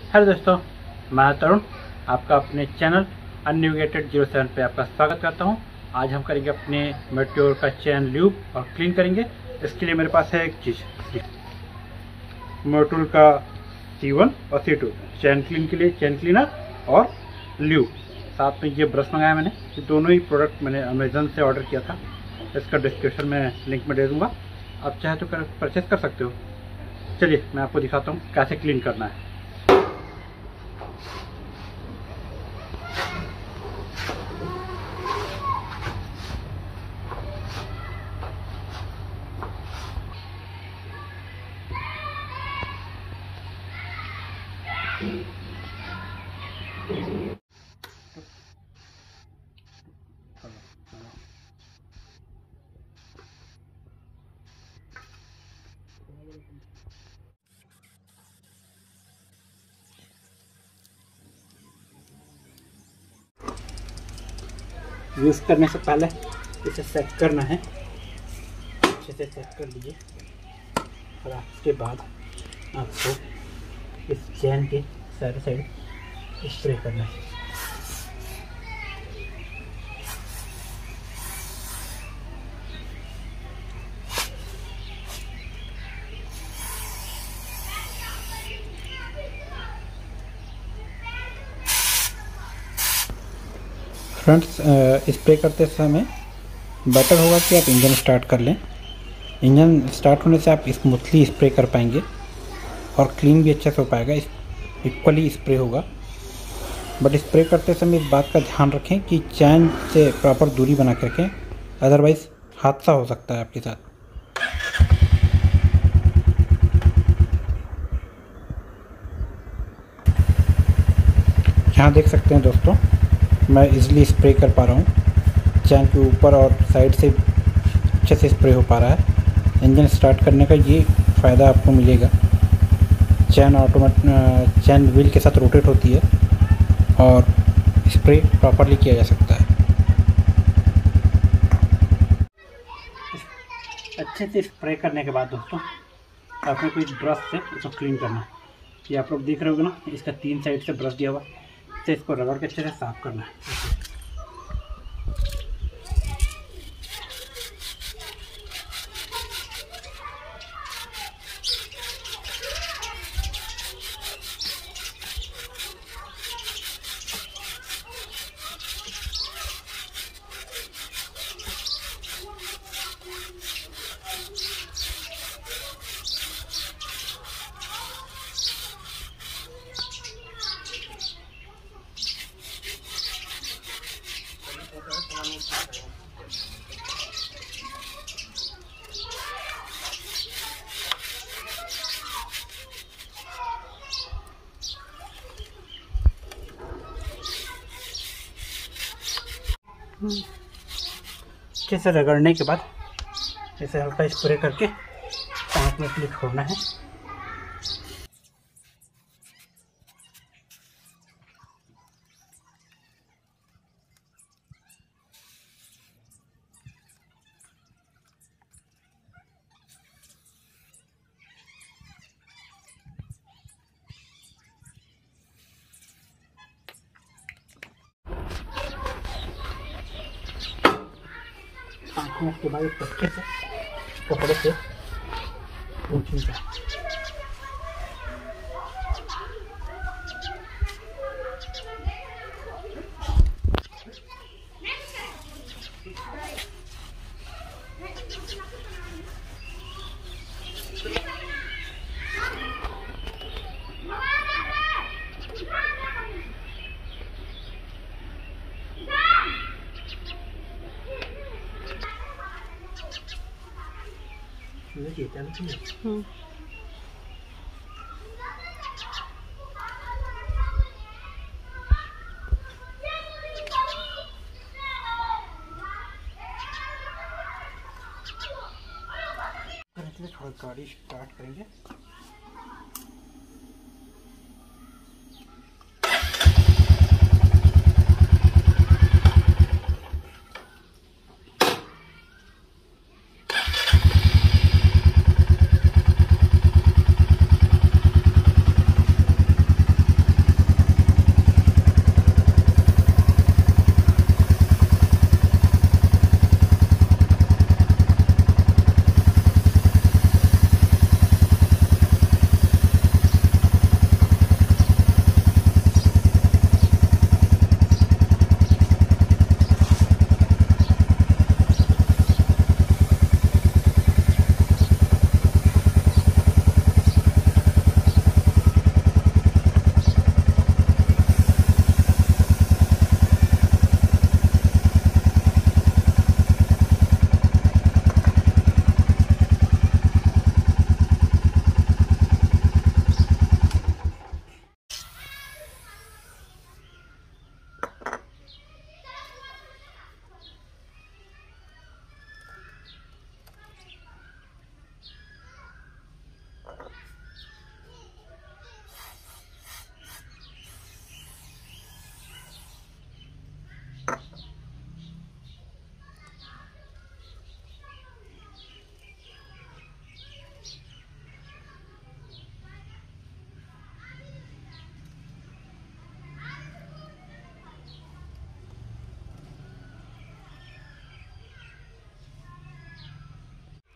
Hello दोस्तों, मैं तरुण आपका अपने चैनल अननेविगेटेड 07 पे आपका स्वागत करता हूं। आज हम करेंगे अपने मेट्योर का चैन ल्यूब और क्लीन करेंगे। इसके लिए मेरे पास है एक चीज़, मोटूल का C1 और C2 चैन क्लीन के लिए चैन क्लीनर और ल्यूब, साथ में ये ब्रश मंगाया मैंने। ये दोनों ही प्रोडक्ट मैंने अमेजन से ऑर्डर किया था। इसका डिस्क्रिप्शन में लिंक में दे दूँगा, आप चाहे तो परचेस कर सकते हो। चलिए मैं आपको दिखाता हूँ कैसे क्लीन करना है। यूज़ करने से पहले इसे सेट करना है, अच्छे से सेट कर लीजिए। और उसके बाद आपको इस चैन के साइड स्प्रे करना है। फ्रेंड्स, स्प्रे करते समय बेटर होगा कि आप इंजन स्टार्ट कर लें। इंजन स्टार्ट होने से आप स्मूथली स्प्रे कर पाएंगे और क्लीन भी अच्छे से हो पाएगा, इक्वली स्प्रे होगा। बट स्प्रे करते समय इस बात का ध्यान रखें कि चैन से प्रॉपर दूरी बना कर रखें, अदरवाइज़ हादसा हो सकता है आपके साथ। यहाँ देख सकते हैं दोस्तों, मैं इजीली स्प्रे कर पा रहा हूँ। चैन के ऊपर और साइड से अच्छे से स्प्रे हो पा रहा है। इंजन स्टार्ट करने का ये फ़ायदा आपको मिलेगा। चैन व्हील के साथ रोटेट होती है और स्प्रे प्रॉपरली किया जा सकता है। अच्छे से स्प्रे करने के बाद दोस्तों आपने कोई ब्रश से इसको क्लीन करना है। ये आप लोग देख रहे होगे ना, इसका 3 साइड से ब्रश दिया हुआ, तो इसको रगड़ के अच्छे से साफ करना है। अच्छे से रगड़ने के बाद इसे हल्का स्प्रे करके 5 मिनट के लिए छोड़ना है। उसके बाद अच्छे से कपड़े से पोंछेंगे। थोड़ा गाड़ी स्टार्ट करेंगे।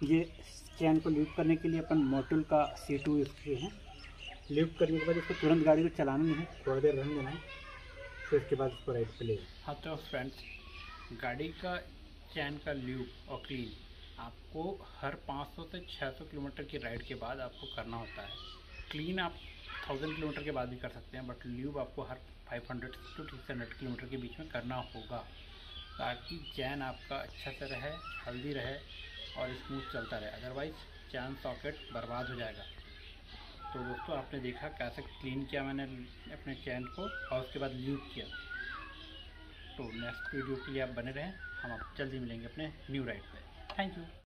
ये चैन को ल्यूब करने के लिए अपन मॉड्यूल का C2 यूज़ किए हैं। ल्यूब करने के बाद इसको तुरंत गाड़ी को चलाना नहीं है, थोड़ा देर रहने देना है, फिर उसके बाद इसको राइड पे ले। हाँ तो फ्रेंड्स, गाड़ी का चैन का ल्यूब और क्लीन आपको हर 500 से 600 किलोमीटर की राइड के बाद आपको करना होता है। क्लीन आप 1000 किलोमीटर के बाद भी कर सकते हैं, बट ल्यूब आपको हर 500 to 600 किलोमीटर के बीच में करना होगा, ताकि चैन आपका अच्छा से रहे, हेल्दी रहे और स्मूथ चलता रहे। अदरवाइज़ चैन सॉकेट बर्बाद हो जाएगा। तो दोस्तों, आपने देखा कैसे क्लीन किया मैंने अपने चैन को और उसके बाद ल्यूब किया। तो नेक्स्ट वीडियो के लिए आप बने रहें, हम आप जल्दी मिलेंगे अपने न्यू राइड पे। Thank you.